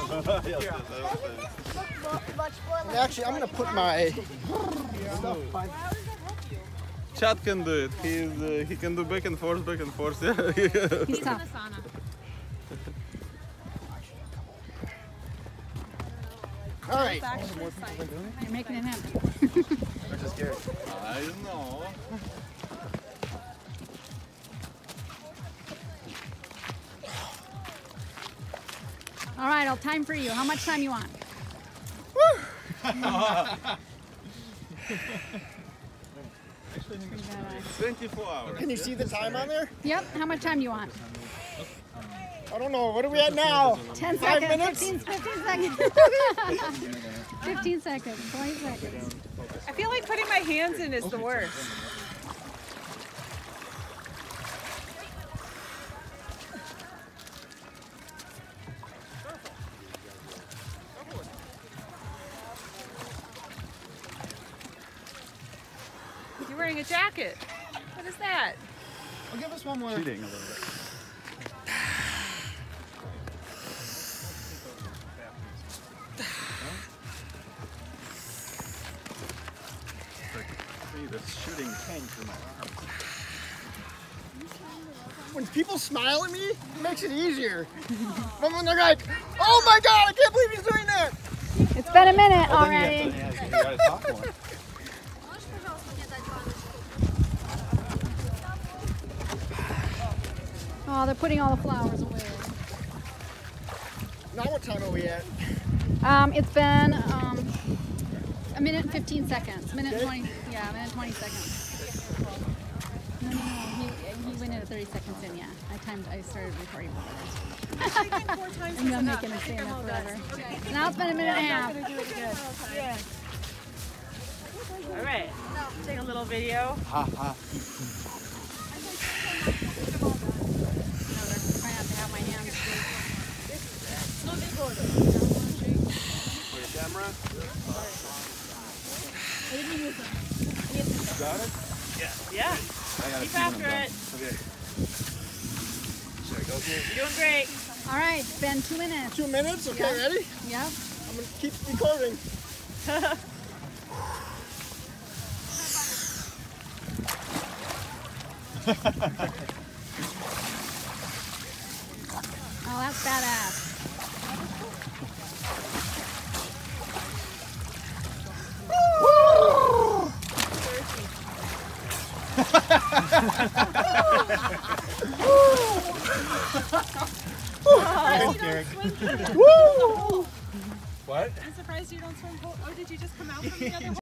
Actually, I'm gonna put my stuff by. Chad can do it. He can do back and forth, back and forth. Yeah. He's tough. All right. You're making it happen. I'm just scared. I know. All right, I'll time for you. How much time you want? 24 hours. Can you see the time on there? Yep. How much time you want? I don't know. What are we at now? 10 5 seconds. minutes? 15 seconds. 15 seconds. 20 seconds. I feel like putting my hands in is the worst. You're wearing a jacket. What is that? I'll give us one more. Cheating a little bit. See, the shooting came through my arm. When people smile at me, it makes it easier. But when they're like, "Oh my God, I can't believe he's doing that!" It's been a minute already. You gotta talk more. Oh, they're putting all the flowers away. Now what time are we at? It's been a minute and 15 seconds. Minute and 20. Yeah, a minute and 20 seconds. No. He went in at 30 seconds in. Yeah, I started recording before I think 4 times and is I'm enough. making it stay I'm enough all forever. done. Okay. Now it's been a minute and a half. Yeah. All right. Take a little video. No, they're trying not to have my hands free. For your camera? Got it? Yeah. Keep after it. Okay. Should I go here? You're doing great. All right, it's been 2 minutes. 2 minutes? Okay, Yeah. ready? Yep. I'm gonna keep recording. Oh, that's badass. What? I'm surprised you don't swim. Oh, did you just come out from the other one?